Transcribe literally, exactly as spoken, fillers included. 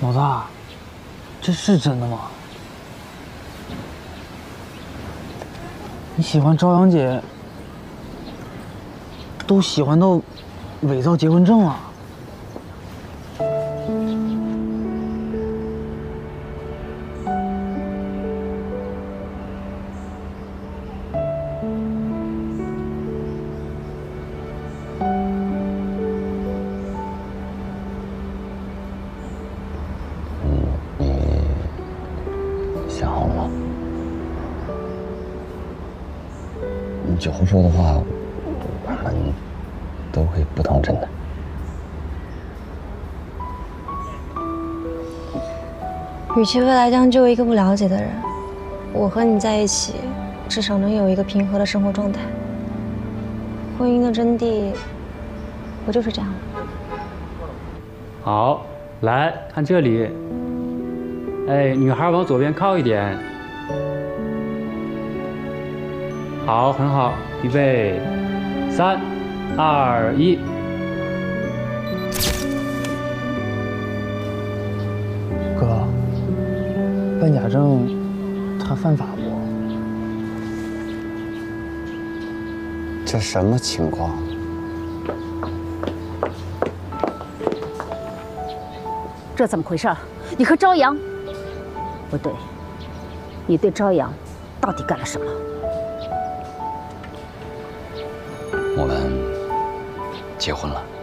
老大，这是真的吗？你喜欢朝阳姐，都喜欢到伪造结婚证了？ 酒后说的话，我们都会不当真的。 与其未来将就一个不了解的人，我和你在一起，至少能有一个平和的生活状态。婚姻的真谛，不就是这样吗？ 好，来看这里。哎，女孩往左边靠一点。 好，很好，预备，三、二、一。 哥，办假证，他犯法不？ 这什么情况？ 这怎么回事？你和朝阳？不对，你对朝阳到底干了什么？ 我们结婚了。